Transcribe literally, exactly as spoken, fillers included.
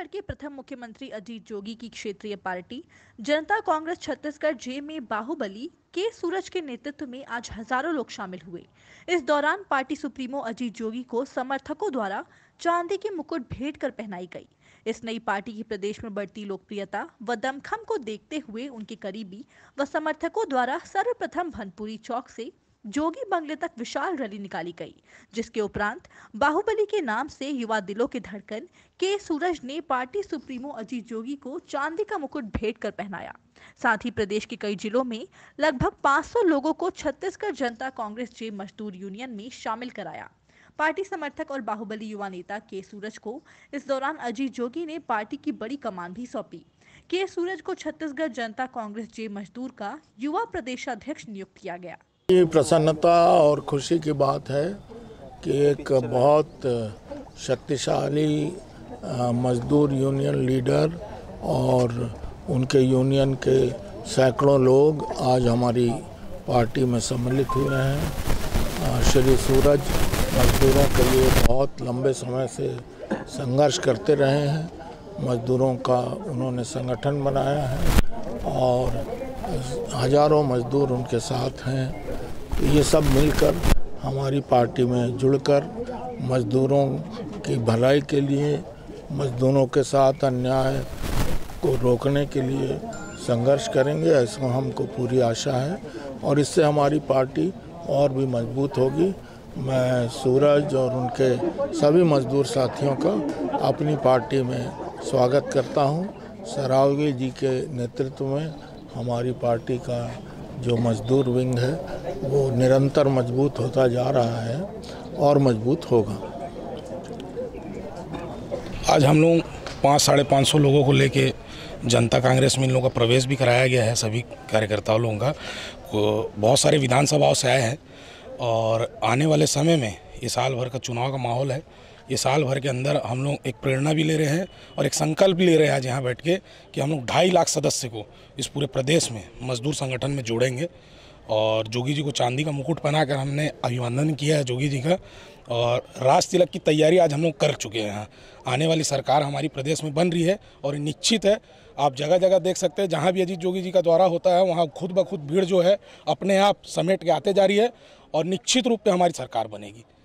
छत्तीसगढ़ के प्रथम मुख्यमंत्री अजीत जोगी की क्षेत्रीय पार्टी जनता कांग्रेस छत्तीसगढ़ जे में बाहुबली के सूरज के नेतृत्व में आज हजारों लोग शामिल हुए। इस दौरान पार्टी सुप्रीमो अजीत जोगी को समर्थकों द्वारा चांदी की मुकुट भेंट कर पहनाई गई। इस नई पार्टी की प्रदेश में बढ़ती लोकप्रियता व दमखम को देखते हुए उनके करीबी व समर्थकों द्वारा सर्वप्रथम भनपुरी चौक से जोगी बंगले तक विशाल रैली निकाली गई, जिसके उपरांत बाहुबली के नाम से युवा दिलों की धड़कन के सूरज ने पार्टी सुप्रीमो अजीत जोगी को चांदी का मुकुट भेंट कर पहनाया। साथ ही प्रदेश के कई जिलों में लगभग पाँच सौ लोगों को छत्तीसगढ़ जनता कांग्रेस जे मजदूर यूनियन में शामिल कराया। पार्टी समर्थक और बाहुबली युवा नेता के सूरज को इस दौरान अजीत जोगी ने पार्टी की बड़ी कमान भी सौंपी। के सूरज को छत्तीसगढ़ जनता कांग्रेस जे मजदूर का युवा प्रदेशाध्यक्ष नियुक्त किया गया। ये प्रसन्नता और खुशी की बात है कि एक बहुत शक्तिशाली मजदूर यूनियन लीडर और उनके यूनियन के सैकड़ों लोग आज हमारी पार्टी में सम्मिलित हुए हैं। श्री सूरज मजदूरों के लिए बहुत लंबे समय से संघर्ष करते रहे हैं। मजदूरों का उन्होंने संगठन बनाया है और हजारों मजदूर उनके साथ हैं। ये सब मिलकर हमारी पार्टी में जुड़कर मजदूरों की भलाई के लिए, मजदूरों के साथ अन्याय को रोकने के लिए संघर्ष करेंगे, ऐसा हमको पूरी आशा है और इससे हमारी पार्टी और भी मजबूत होगी। मैं सूरज और उनके सभी मजदूर साथियों का अपनी पार्टी में स्वागत करता हूं। सरावगी जी के नेतृत्व में हमारी पार्टी का जो मजदूर विंग है वो निरंतर मजबूत होता जा रहा है और मजबूत होगा। आज हम लोग पाँच साढ़े पाँच सौ लोगों को लेके जनता कांग्रेस में इन लोगों का प्रवेश भी कराया गया है। सभी कार्यकर्ताओं लोगों का को बहुत सारे विधानसभाओं से आए हैं और आने वाले समय में ये साल भर का चुनाव का माहौल है। ये साल भर के अंदर हम लोग एक प्रेरणा भी ले रहे हैं और एक संकल्प ले रहे हैं आज यहाँ बैठ के कि हम लोग ढाई लाख सदस्य को इस पूरे प्रदेश में मजदूर संगठन में जोड़ेंगे। और जोगी जी को चांदी का मुकुट पहनाकर हमने अभिवादन किया है जोगी जी का और राज तिलक की तैयारी आज हम लोग कर चुके हैं। यहाँ आने वाली सरकार हमारी प्रदेश में बन रही है और निश्चित है आप जगह जगह देख सकते हैं जहाँ भी अजीत जोगी जी का दौरा होता है वहाँ खुद ब खुद भीड़ जो है अपने आप समेट के आते जा रही है और निश्चित रूप से हमारी सरकार बनेगी।